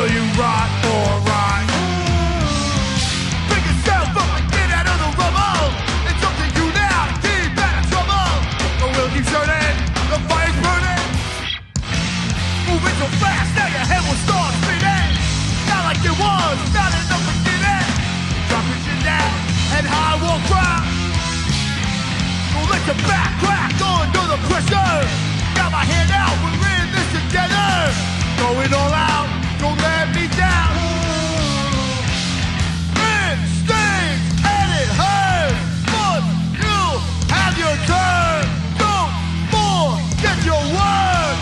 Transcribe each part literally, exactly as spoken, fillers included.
Will you rot or ride? Pick yourself up and get out of the rubble. It's up to you now to keep out of trouble. The wheel keeps turning, the fire's burning. Moving so fast, now your head will start spinning. Not like it was, not in the beginning. Drop your chin down and high will cry. Don't let your back crack under the pressure. Got my hand out, we're in this together. Going all out, don't let me down. It stings and it hurts, but you have your turn. Don't forget your word.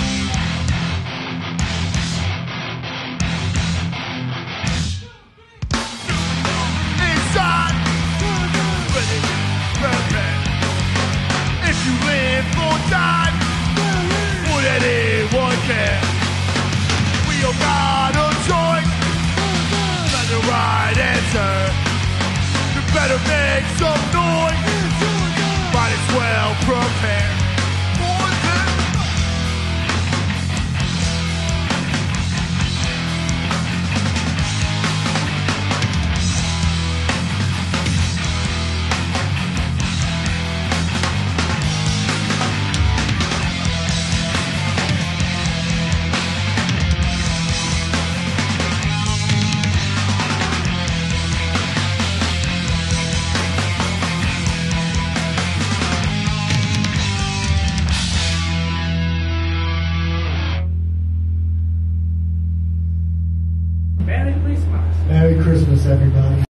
Inside, ready, perfect. If you live or die, would anyone care? We all got a choice, not the right answer. You better make some noise, might as well prepare. Merry Christmas. Merry Christmas, everybody.